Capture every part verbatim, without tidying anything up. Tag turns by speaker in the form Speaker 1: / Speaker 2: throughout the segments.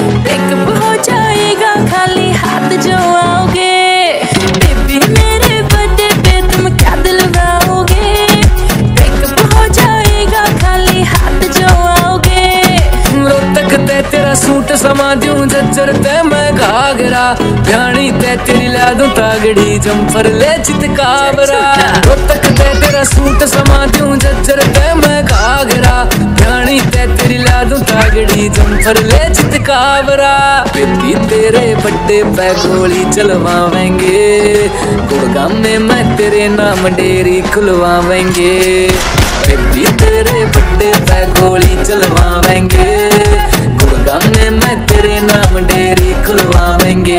Speaker 1: Breakup हो जाएगा खाली हाथ जो आओगे। बेबी मेरे बर्थडे पे तुम क्या दिलवाओगे? ब्रेकअप हो जाएगा खाली हाथ जो आओगे।
Speaker 2: रोहतक ते तेरा सूट समा दूं, जज्जर ते मैं घाघरा, भ्याणी ते तेरी ला दूं तागड़ी, जम्फर ले चितकाबरा। रोहतक ते तेरा सूट समा दूं, जज्जर ते मैं घाघरा, भ्याणी ते तेरी ला दूं तागड़ी, जम्फर ले चितकाबरा। बेबी तेरे बर्थडे पे गोली चलवावेंगे, गुड़गांव में मैं तेरे नाम डेरी खुलवावेंगे। बेबी तेरे बर्थडे पे गोली चलवावेंगे, गुड़गांव में मैं तेरे नाम डेरी खुलवावेंगे।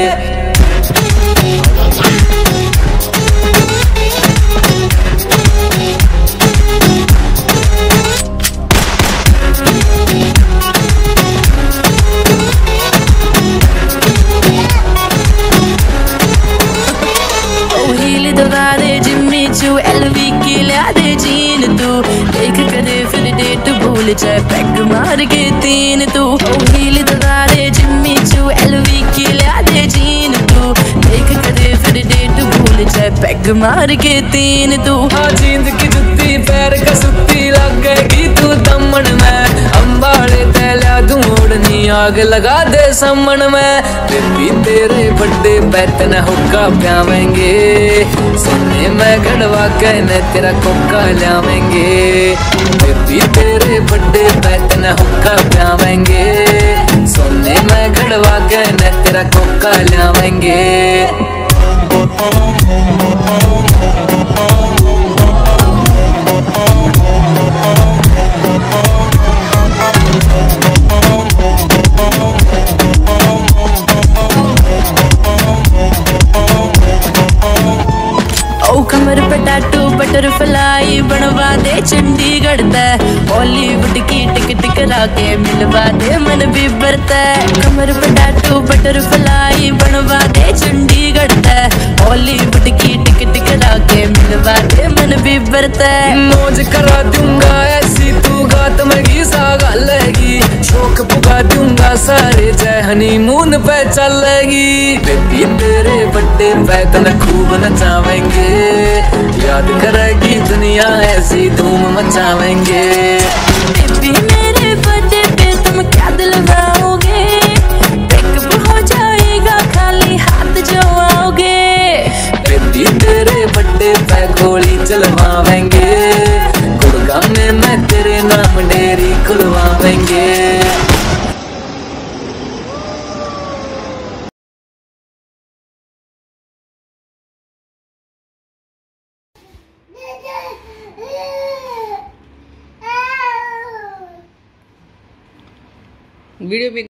Speaker 1: एलवी की लिया दे जीन तू, देख करे फिर डेट भूल जाए पैग मार के तीन तू। ओ हील दगा दे जिम्मी चू, एलवी की लिया दे जीन तू, देख करे फिर डेट भूल जाए पैग मार के तीन तू।
Speaker 2: हाँ जींद की जुत्ती पैर का सुत्ती लगेगी तू दमन में, अंबाड़े तैला दूं ओढ़नी आग लगा दे समन में। बेबी तेरे बर्थडे पे तने हुक्का प्यावेंगे, सोने में गड़वा के न तेरा कोका लावेंगे। बेबी तेरे बर्थडे पे तने हुक्का प्यावेंगे, सोने में गड़वा के न तेरा कोका लावेंगे।
Speaker 1: कमर पे टैटू बटरफ्लाई बनवा दे चंडीगढ़ तय, बॉलीवुड की टिकट करा के मिलवा दे मन बिबर तय। कमर पे टैटू बटरफ्लाई बनवा दे चंडीगढ़ तय, बॉलीवुड की टिकट करा के मिलवा दे मन बिबर तय।
Speaker 2: मौज करा दूंगा ऐसी तू गात मगी सा गालेगी, शौक पुगा दूंगा सारे जय हनीमून पे चलेगी। बेबी तेरे बर्थडे पे तने खूब नचावेंगे, याद करेगी दुनिया ऐसी धूम मचावेंगे।
Speaker 1: बेबी मेरे बर्थडे पे तुम क्या दिलवाओगे? ब्रेकअप हो जाएगा खाली हाथ जो आओगे।
Speaker 2: बेबी तेरे बर्थडे पे गोली चलवावेंगे, गुड़गांव में मैं तेरे नाम डेरी खुलवावेंगे।
Speaker 3: वीडियो पे